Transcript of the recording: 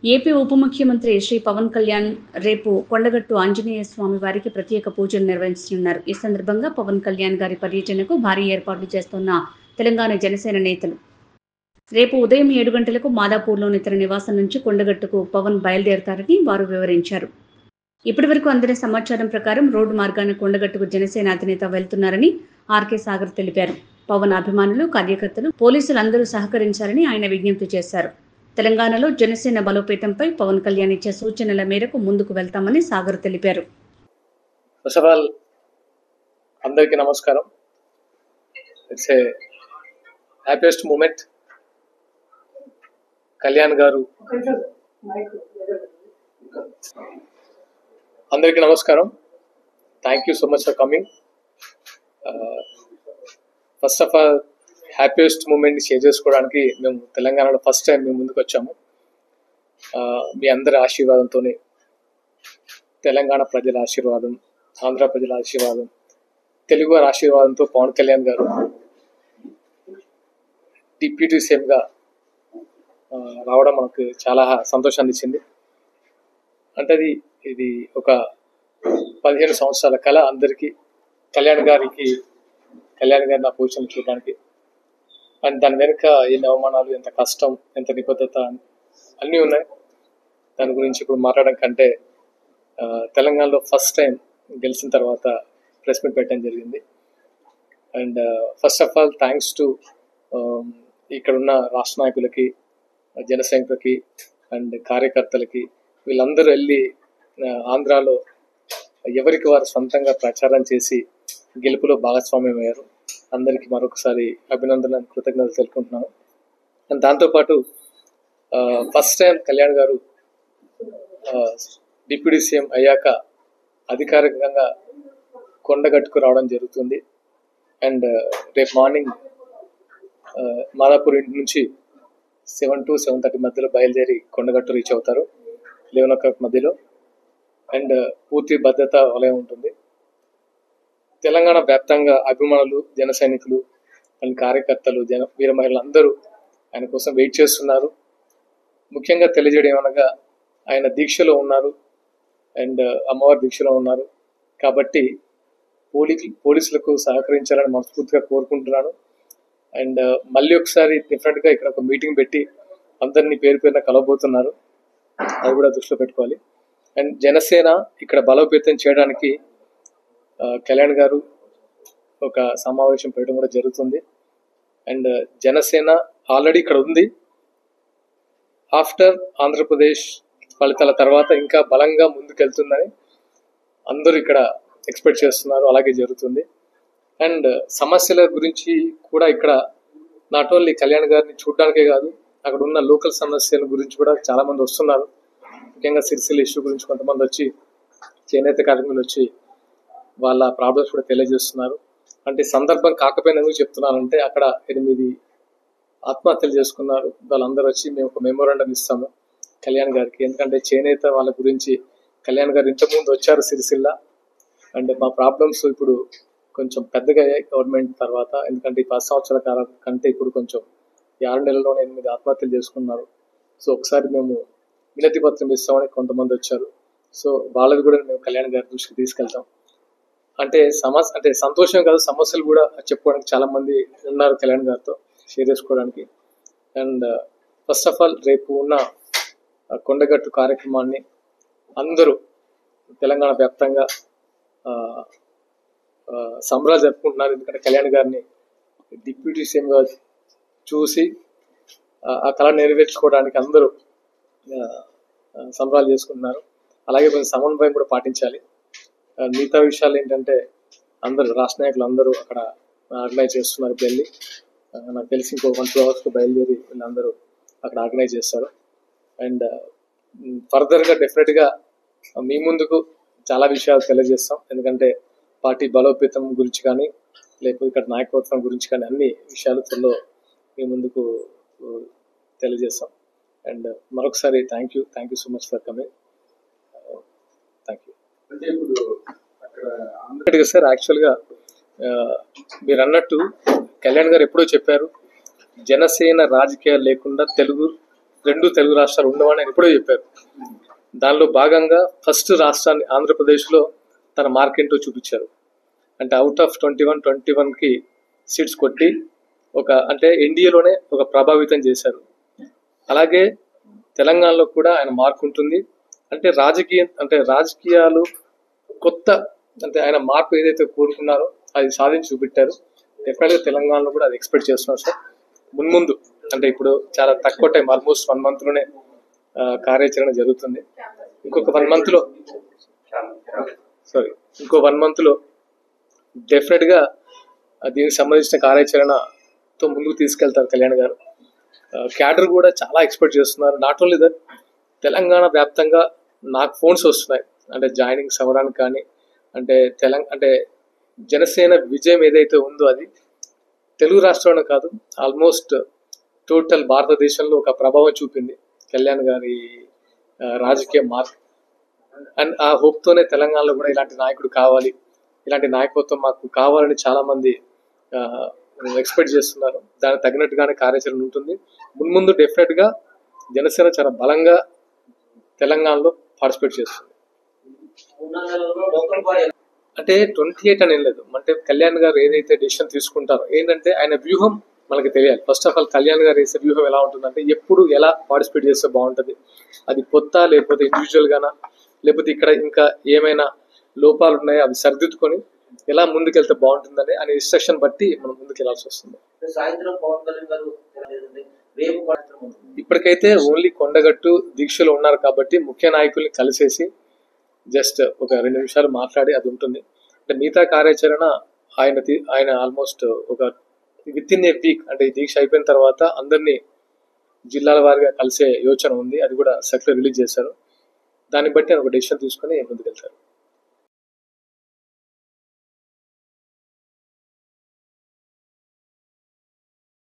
AP ఉప ముఖ్యమంత్రి శ్రీ పవన్ కళ్యాణ్ రేపు కొండగట్టు ఆంజనేయ స్వామి వారికి ప్రత్యేక పూజలు నిర్వహించనున్నారు. ఈ సందర్భంగా పవన్ కళ్యాణ్ గారి పర్యటనకు భారీ ఏర్పాట్లు చేస్తున్న తెలంగాణ జనసేన నేతలు రేపు ఉదయం 7 గంటలకు మాదాపూర్లోని తన నివాసం నుంచి కొండగట్టుకు పవన్ బయలుదేరతారని వారు వివరించారు. ఇప్పటివరకు అందిన సమాచారం ప్రకారం రోడ్డు మార్గాన కొండగట్టుకు జనసేన అధినేత వెళ్తున్నారని ఆర్కే సాగర్ తెలిపారు. పవన్ అభిమానులు, కార్యకర్తలు, పోలీసులు అందరూ సహకరించాలని ఆయన విజ్ఞప్తి చేశారు. తెలంగాణలో జనసేన బలోపేతంపై పవన్ కళ్యాణ్ ఇచ్చే సూచనల మేరకు ముందుకు వెళ్తామని సాగర్ తెలిపారు. ఫస్ట్ ఆఫ్ ఆల్ అందరికీ నమస్కారం. It's a happiest moment. Kalyan garu అందరికీ నమస్కారం. Thank you so much for coming. First of all happiest మూమెంట్ని షేర్ చేసుకోవడానికి మేము తెలంగాణలో ఫస్ట్ టైం మేము ముందుకు వచ్చాము. మీ అందరి ఆశీర్వాదంతో, తెలంగాణ ప్రజల ఆశీర్వాదం, ఆంధ్ర ప్రజల ఆశీర్వాదం, తెలుగు వారి ఆశీర్వాదంతో పవన్ కళ్యాణ్ గారు డిప్యూటీ సీఎంగా రావడం మనకు చాలా సంతోషాన్ని ఇచ్చింది. అంటే ఇది ఒక 15 సంవత్సరాల కళ అందరికీ. కళ్యాణ్ గారి నా పొజిషన్ చూడడానికి, అండ్ దాని వెనుక ఎన్ని అవమానాలు, ఎంత కష్టం, ఎంత నిబద్ధత అన్నీ ఉన్నాయి. దాని గురించి ఇప్పుడు మాట్లాడడం కంటే తెలంగాణలో ఫస్ట్ టైం గెలిచిన తర్వాత ప్రెస్ మీట్ పెట్టడం జరిగింది. And first of all thanks to ఇక్కడున్న రాష్ట్ర నాయకులకి, జన సైనికులకి అండ్ కార్యకర్తలకి. వీళ్ళందరూ వెళ్ళి ఆంధ్రాలో ఎవరికి వారు సొంతంగా ప్రచారం చేసి గెలుపులో భాగస్వామ్యం అయ్యారు. అందరికీ మరొకసారి అభినందనలు, కృతజ్ఞతలు తెలుపుకుంటున్నాను. అండ్ దాంతోపాటు ఫస్ట్ టైం కళ్యాణ్ గారు డిప్యూటీ సీఎం అయ్యాక అధికారికంగా కొండగట్టుకు రావడం జరుగుతుంది. అండ్ రేపు మార్నింగ్ మాదాపూర్ ఇంటి నుంచి 7 to 7:30 మధ్యలో బయలుదేరి కొండగట్టు రీచ్ అవుతారు, 11 o'clock మధ్యలో. అండ్ పూర్తి భద్రత వలయం ఉంటుంది. తెలంగాణ వ్యాప్తంగా అభిమానులు, జన సైనికులు అండ్ కార్యకర్తలు, వీర మహిళలు అందరూ ఆయన కోసం వెయిట్ చేస్తున్నారు. ముఖ్యంగా తెలియజేయడం ఏమనగా ఆయన దీక్షలో ఉన్నారు అండ్ అమ్మవారి దీక్షలో ఉన్నారు కాబట్టి పోలీసులకు సహకరించాలని మనస్ఫూర్తిగా కోరుకుంటున్నాను. అండ్ మళ్ళీ ఒకసారి డిఫరెంట్గా ఇక్కడ ఒక మీటింగ్ పెట్టి అందరినీ పేరు పేరున కలవబోతున్నారు, అది కూడా దృష్టిలో పెట్టుకోవాలి. అండ్ జనసేన ఇక్కడ బలోపేతం చేయడానికి కళ్యాణ్ గారు ఒక సమావేశం పెట్టడం కూడా జరుగుతుంది. అండ్ జనసేన ఆల్రెడీ ఇక్కడ ఉంది. ఆఫ్టర్ ఆంధ్రప్రదేశ్ ఫలితాల తర్వాత ఇంకా బలంగా ముందుకెళ్తుందని అందరూ ఇక్కడ ఎక్స్పెక్ట్ చేస్తున్నారు, అలాగే జరుగుతుంది. అండ్ సమస్యల గురించి కూడా ఇక్కడ నాట్ ఓన్లీ కళ్యాణ్ గారిని చూడడానికే కాదు, అక్కడ ఉన్న లోకల్ సమస్యల గురించి కూడా చాలా మంది వస్తున్నారు. ముఖ్యంగా సిరిసిల్ల ఇష్యూ గురించి కొంతమంది వచ్చి, చేనేత కార్మికులు వచ్చి వాళ్ళ ప్రాబ్లమ్స్ కూడా తెలియజేస్తున్నారు. అంటే సందర్భం కాకపోయినా ఎందుకు చెప్తున్నానంటే, అక్కడ 8 ఆత్మహత్యలు చేసుకున్నారు. వాళ్ళందరూ వచ్చి మేము ఒక మెమోరాండం ఇస్తాము కళ్యాణ్ గారికి. ఎందుకంటే చేనేత వాళ్ళ గురించి కళ్యాణ్ గారు ఇంతకుముందు వచ్చారు సిరిసిల్ల. అండ్ మా ప్రాబ్లమ్స్ ఇప్పుడు కొంచెం పెద్దగా అయ్యాయి గవర్నమెంట్ తర్వాత. ఎందుకంటే ఈ 10 సంవత్సరాల కాలం కంటే ఇప్పుడు కొంచెం 6 నెలల్లోనే 8 ఆత్మహత్యలు చేసుకున్నారు. సో ఒకసారి మేము వినతి పత్రం ఇస్తామని కొంతమంది వచ్చారు. సో వాళ్ళది కూడా మేము కళ్యాణ్ గారి దృష్టికి తీసుకెళ్తాం. అంటే సంతోషం కాదు, సమస్యలు కూడా చెప్పుకోవడానికి చాలా మంది ఉన్నారు కళ్యాణ్ గారితో షేర్ చేసుకోవడానికి. అండ్ ఫస్ట్ ఆఫ్ ఆల్ రేపు ఉన్న కొండగట్టు కార్యక్రమాన్ని అందరూ తెలంగాణ వ్యాప్తంగా సంబరాలు జరుపుకుంటున్నారు. ఎందుకంటే కళ్యాణ్ గారిని డిప్యూటీ సీఎంగా చూసి ఆ కళ నెరవేర్చుకోవడానికి అందరూ సంబరాలు చేసుకుంటున్నారు. అలాగే కొంచెం సమన్వయం కూడా పాటించాలి. మిగతా విషయాలు ఏంటంటే అందరూ రాష్ట్ర నాయకులు అందరూ అక్కడ ఆర్గనైజ్ చేస్తున్నారు పెళ్ళి. నాకు తెలిసి ఇంకో 1-2 hours బయలుదేరి వీళ్ళందరూ అక్కడ ఆర్గనైజ్ చేస్తారు. అండ్ ఫర్దర్గా డెఫినెట్గా మీ ముందుకు చాలా విషయాలు తెలియజేస్తాం. ఎందుకంటే పార్టీ బలోపేతం గురించి కానీ, లేకపోతే ఇక్కడ నాయకత్వం గురించి కానీ అన్ని విషయాలు త్వరలో మీ ముందుకు తెలియజేస్తాం. అండ్ మరొకసారి thank you so much for coming. Thank you. అంటే ఇప్పుడు సార్ యాక్చువల్గా మీరు అన్నట్టు కళ్యాణ్ గారు ఎప్పుడో చెప్పారు, జనసేన రాజకీయాలు లేకుండా తెలుగు రెండు తెలుగు రాష్ట్రాలు ఉండవని ఆయన ఎప్పుడో చెప్పారు. దానిలో భాగంగా ఫస్ట్ రాష్ట్రాన్ని ఆంధ్రప్రదేశ్లో తన మార్కెంటో చూపించారు. అంటే అవుట్ ఆఫ్ 21కి సీట్స్ కొట్టి అంటే ఎన్డీఏలోనే ఒక ప్రభావితం చేశారు. అలాగే తెలంగాణలో కూడా ఆయన మార్క్ ఉంటుంది. అంటే రాజకీయాలు కొత్త అంటే ఆయన మార్పు ఏదైతే కోరుకున్నారో అది సాధించి చూపెట్టారు. డెఫినెట్గా తెలంగాణలో కూడా అది ఎక్స్పెక్ట్ చేస్తున్నాం సార్. మున్ముందు అంటే ఇప్పుడు చాలా తక్కువ టైం, ఆల్మోస్ట్ 1 monthలోనే కార్యాచరణ జరుగుతుంది. ఇంకో 1 monthలో డెఫినెట్గా దీనికి సంబంధించిన కార్యాచరణతో ముందుకు తీసుకెళ్తారు కళ్యాణ్ గారు. క్యాడర్ కూడా చాలా ఎక్స్పెక్ట్ చేస్తున్నారు. నాట్ ఓన్లీ దట్, తెలంగాణ వ్యాప్తంగా నాకు ఫోన్స్ వస్తున్నాయి అంటే జాయినింగ్స్ అవ్వడానికి కానీ, అంటే జనసేన విజయం ఏదైతే ఉందో అది తెలుగు రాష్ట్రంలో కాదు, ఆల్మోస్ట్ టోటల్ భారతదేశంలో ఒక ప్రభావం చూపింది కళ్యాణ్ గారి రాజకీయ మార్క్. అండ్ ఆ హోప్తోనే తెలంగాణలో కూడా ఇలాంటి నాయకుడు కావాలి, ఇలాంటి నాయకత్వం మాకు కావాలని చాలా మంది ఎక్స్పెక్ట్ చేస్తున్నారు. దానికి తగినట్టుగానే కార్యాచరణ ఉంటుంది. మున్ముందు డెఫినెట్గా జనసేన చాలా బలంగా తెలంగాణలో పార్టిసిపేట్ చేస్తుంది. అంటే 28 అని ఏం లేదు. అంటే కళ్యాణ్ గారు ఏదైతే డెసిషన్ తీసుకుంటారో ఏంటంటే ఆయన వ్యూహం మనకి తెలియాలి. ఫస్ట్ ఆఫ్ ఆల్ కళ్యాణ్ గారు వేసే వ్యూహం ఎలా ఉంటుందంటే ఎప్పుడు ఎలా పార్టిసిపేట్ చేస్తే బాగుంటుంది, అది కొత్త లేకపోతే ఇండివిజువల్ గానా, లేకపోతే ఇక్కడ ఇంకా ఏమైనా లోపాలు ఉన్నాయో అవి సరిదిద్దుకొని ఎలా ముందుకెళ్తే బాగుంటుందని అనే ఇన్స్ట్రక్షన్ బట్టి మనం ముందుకు వెళ్ళాల్సి వస్తుంది. ఇప్పటికైతే ఓన్లీ కొండగట్టు దీక్షలో ఉన్నారు కాబట్టి ముఖ్య నాయకుల్ని కలిసేసి జస్ట్ ఒక 2 నిమిషాలు మాట్లాడి అది ఉంటుంది. అంటే మిగతా కార్యాచరణ ఆయన ఆల్మోస్ట్ ఒక విత్ ఇన్ ఏ వీక్ అంటే ఈ దీక్ష అయిపోయిన తర్వాత అందరినీ జిల్లాల వారిగా కలిసే యోచన ఉంది. అది కూడా సర్క్యులర్ రిలీజ్ చేశారు. దాన్ని బట్టి ఆయన ఒక డెసిషన్ తీసుకొని ముందుకెళ్తారు.